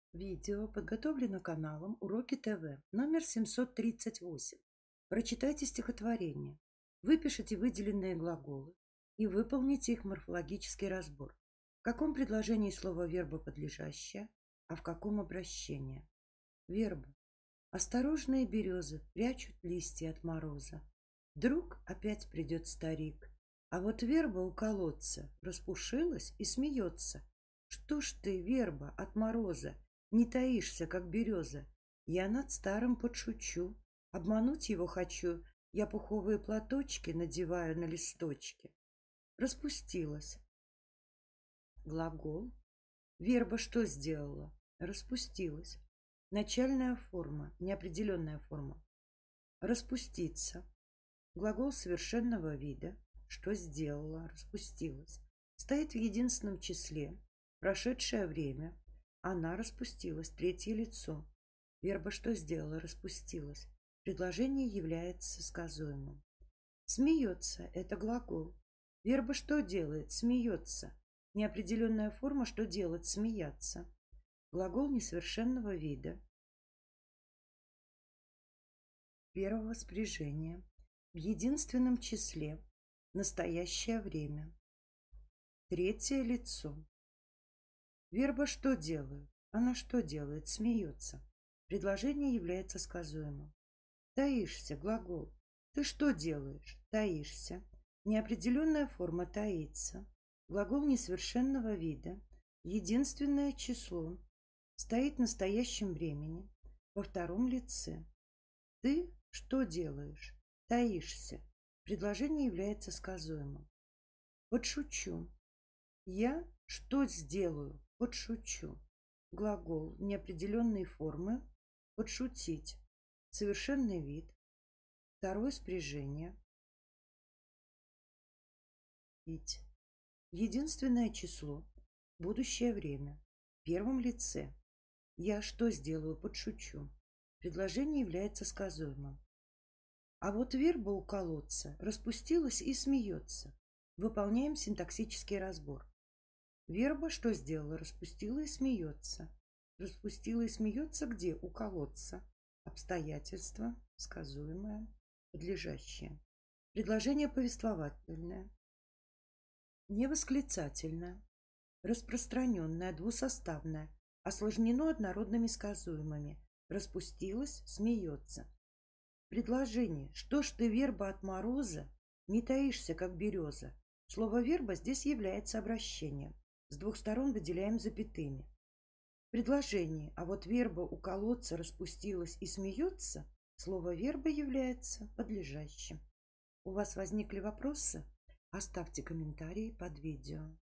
Видео подготовлено каналом Уроки ТВ номер 738. Прочитайте стихотворение, выпишите выделенные глаголы и выполните их морфологический разбор. В каком предложении слово верба подлежащее, а в каком обращение? Верба. Осторожные березы прячут листья от мороза. Вдруг опять придет старик, а вот верба у колодца распушилась и смеется. Что ж ты, верба, от мороза, не таишься, как береза? Я над старым подшучу, обмануть его хочу, я пуховые платочки надеваю на листочки. Распустилась. Глагол. Верба что сделала? Распустилась. Начальная форма, неопределенная форма. Распуститься. Глагол совершенного вида. Что сделала? Распустилась. Стоит в единственном числе. Прошедшее время. Она распустилась. Третье лицо. Верба что сделала? Распустилась. Предложение является сказуемым. Смеется. Это глагол. Верба что делает? Смеется. Неопределенная форма. Что делать? Смеяться. Глагол несовершенного вида. Первого спряжения. В единственном числе. Настоящее время. Третье лицо. Верба что делает? Она что делает? Смеется. Предложение является сказуемым. Таишься. Глагол. Ты что делаешь? Таишься. Неопределенная форма таится. Глагол несовершенного вида. Единственное число. Стоит в настоящем времени. Во втором лице. Ты что делаешь? Таишься. Предложение является сказуемым. Подшучу. Я что сделаю? Подшучу. Глагол неопределенной формы. Подшутить. Совершенный вид. Второе спряжение. Пить. Единственное число. Будущее время. В первом лице. Я что сделаю? Подшучу. Предложение является сказуемым. А вот верба у колодца распустилась и смеется. Выполняем синтаксический разбор. Верба что сделала? Распустила и смеется. Распустила и смеется где? У колодца. Обстоятельство, сказуемое, подлежащее. Предложение повествовательное. Невосклицательное. Распространенное, двусоставное. Осложнено однородными сказуемыми. Распустилась, смеется. Предложение. Что ж ты, верба, от мороза, не таишься, как береза? Слово верба здесь является обращением. С двух сторон выделяем запятыми. Предложение. А вот верба у колодца распустилась и смеется. Слово верба является подлежащим. У вас возникли вопросы? Оставьте комментарии под видео.